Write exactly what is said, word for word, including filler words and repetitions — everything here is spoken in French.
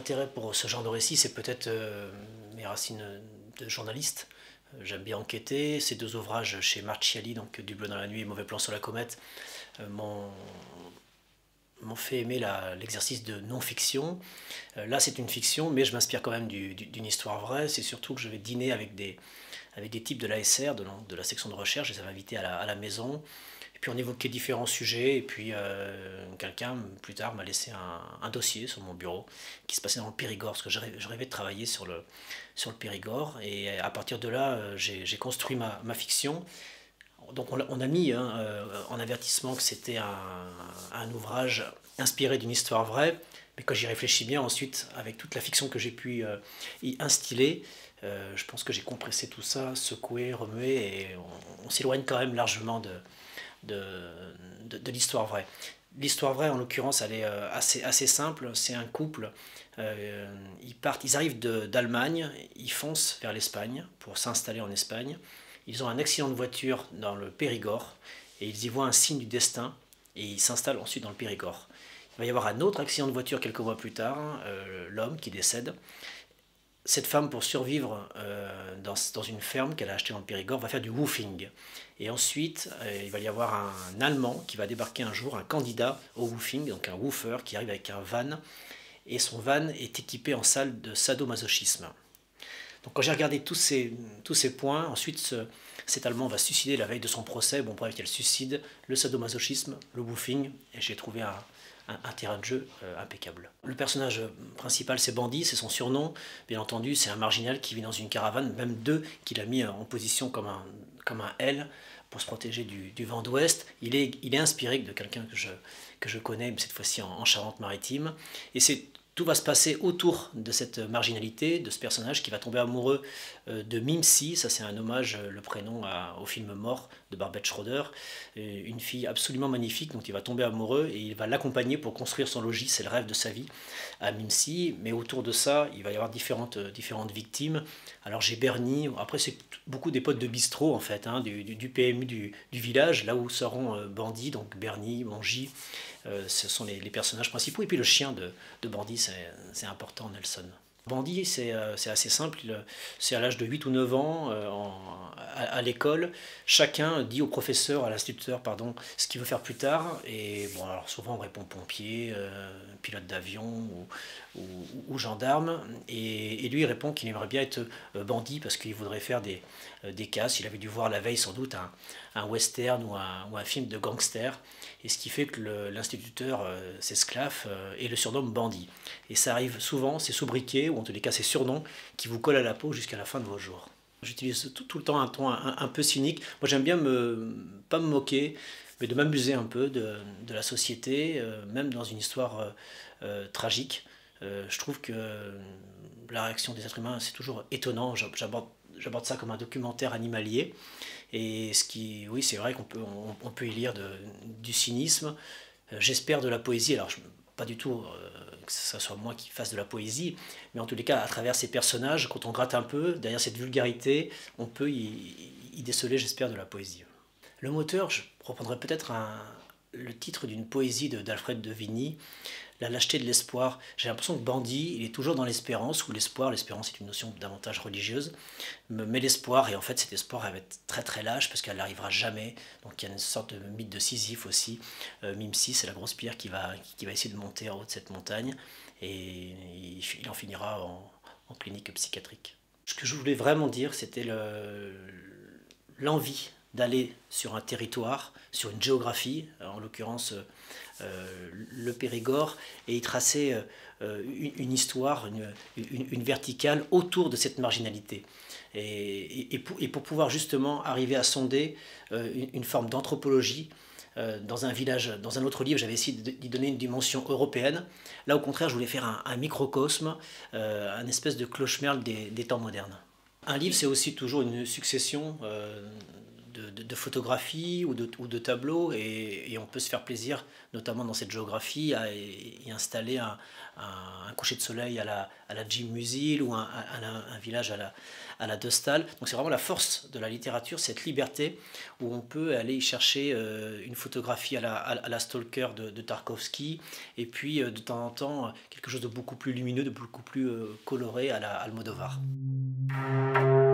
intérêt pour ce genre de récit, c'est peut-être euh, mes racines de journaliste. Euh, J'aime bien enquêter. Ces deux ouvrages chez Marchiali, donc Du bleu dans la nuit et Mauvais plan sur la comète, euh, m'ont m'ont fait aimer la- l'exercice de non-fiction. Euh, là, c'est une fiction, mais je m'inspire quand même du- du- d'une histoire vraie. C'est surtout que je vais dîner avec des, avec des types de l'A S R, de, la- de la section de recherche. Je les avais invités à la, à la maison. Et puis on évoquait différents sujets. Et puis euh, quelqu'un, plus tard, m'a laissé un, un dossier sur mon bureau qui se passait dans le Périgord, parce que je rêvais, je rêvais de travailler sur le, sur le Périgord. Et à partir de là, euh, j'ai j'ai construit ma, ma fiction. Donc on, a- on a mis hein, euh, en avertissement que c'était un, un ouvrage inspiré d'une histoire vraie, mais quand j'y réfléchis bien ensuite, avec toute la fiction que j'ai pu euh, y instiller, euh, je pense que j'ai compressé tout ça, secoué, remué, et on, on s'éloigne quand même largement de, de, de, de l'histoire vraie. L'histoire vraie, en l'occurrence, elle est euh, assez, assez simple. C'est un couple, euh, ils partent, ils arrivent de- d'Allemagne, ils foncent vers l'Espagne pour s'installer en Espagne. Ils ont un accident de voiture dans le Périgord et ils y voient un signe du destin et ils s'installent ensuite dans le Périgord. Il va y avoir un autre accident de voiture quelques mois plus tard, euh, l'homme qui décède. Cette femme, pour survivre euh, dans, dans une ferme qu'elle a achetée dans le Périgord, va faire du woofing. Et ensuite, euh, il va y avoir un Allemand qui va débarquer un jour, un candidat au woofing, donc un woofer qui arrive avec un van. Et son van est équipé en salle de sadomasochisme. Donc quand j'ai regardé tous ces, tous ces points, ensuite ce- cet Allemand va se suicider la veille de son procès. Bon, bref, il y a le suicide, le sadomasochisme, le woofing, et j'ai trouvé un, un- un terrain de jeu euh, impeccable. Le personnage principal, c'est Bandit, c'est son surnom. Bien entendu, c'est un marginal qui vit dans une caravane, même deux qu'il a mis en position comme un, comme un L pour se protéger du, du vent d'ouest. Il est, il est inspiré de quelqu'un que je, que je connais, mais cette fois-ci en, en Charente-Maritime. Et c'est tout va se passer autour de cette marginalité, de ce personnage qui va tomber amoureux euh, de Mimsy. Ça, c'est un hommage, euh, le prénom à- au film Mort de Barbet Schroeder. Euh, Une fille absolument magnifique, dont il va tomber amoureux et il va l'accompagner pour construire son logis. C'est le rêve de sa vie à Mimsy. Mais autour de ça, il va y avoir différentes, euh, différentes victimes. Alors, j'ai Bernie. Après, c'est beaucoup des potes de bistrot, en fait, hein, du, du- du P M U du, du village, là où seront euh, Bandit, donc Bernie, Mongy. Euh, ce sont les, les personnages principaux. Et puis le chien de, de Bandit, c'est important, Nelson. Bandit, c'est euh, c'est assez simple. Il, euh, C'est à l'âge de huit ou neuf ans, euh, en- à, à l'école. Chacun dit au professeur, à l'instituteur, pardon, ce qu'il veut faire plus tard. Et bon, alors souvent on répond pompier, euh, pilote d'avion ou, ou- ou gendarme. Et, et lui, il répond qu'il aimerait bien être euh, bandit parce qu'il voudrait faire des, euh, des casses. Il avait dû voir la veille sans doute un, un western ou un, ou un film de gangster. Et ce qui fait que le- l'instituteur euh, s'esclaffe euh, et le surnomme bandit. Et ça arrive souvent, ces sobriquets, ou en tous les cas ces surnoms, qui vous collent à la peau jusqu'à la fin de vos jours. J'utilise tout, tout le temps un ton un, un peu cynique. Moi j'aime bien me, pas me moquer, mais de m'amuser un peu de, de la société, euh, même dans une histoire euh, euh, tragique. Euh, je trouve que la réaction des êtres humains, c'est toujours étonnant. J'aborde j'aborde ça comme un documentaire animalier. Et ce qui, oui, c'est vrai qu'on peut, on, on peut y lire de, du cynisme, euh, j'espère de la poésie. Alors, je, pas du tout euh, que ce soit moi qui fasse de la poésie, mais en tous les cas, à travers ces personnages, quand on gratte un peu, derrière cette vulgarité, on peut y, y déceler, j'espère, de la poésie. Le moteur, je reprendrais peut-être un- le titre d'une poésie de- d'Alfred de Vigny, La lâcheté de l'espoir. J'ai l'impression que Bandit, il est toujours dans l'espérance, ou l'espoir, l'espérance est une notion davantage religieuse, mais l'espoir, et en fait cet espoir elle va être très très lâche parce qu'elle n'arrivera jamais. Donc il y a une sorte de mythe de Sisyphe aussi. Euh, Mimsy, c'est la grosse pierre qui va, qui va essayer de monter en haut de cette montagne, et il, il en finira en, en clinique psychiatrique. Ce que je voulais vraiment dire, c'était le, l'envie d'aller sur un territoire, sur une géographie, en l'occurrence euh, le Périgord, et y tracer euh, une, une histoire, une, une, une verticale autour de cette marginalité. Et, et, et, pour, et pour pouvoir justement arriver à sonder euh, une, une forme d'anthropologie euh, dans un village, dans un autre livre, j'avais essayé d'y donner une dimension européenne. Là, au contraire, je voulais faire un, un microcosme, euh, un espèce de cloche-merle des, des temps modernes. Un livre, c'est aussi toujours une succession euh, de, de, de photographies ou de, ou de tableaux et, et on peut se faire plaisir, notamment dans cette géographie, à y y installer un, un- un coucher de soleil à la, à la Jim Musil ou un, un- un village à la, à la De Staël. Donc c'est vraiment la force de la littérature, cette liberté où on peut aller y chercher euh, une photographie à la, à, à la Stalker de, de Tarkovsky et puis euh, de temps en temps quelque chose de beaucoup plus lumineux, de beaucoup plus euh, coloré à la Almodovar.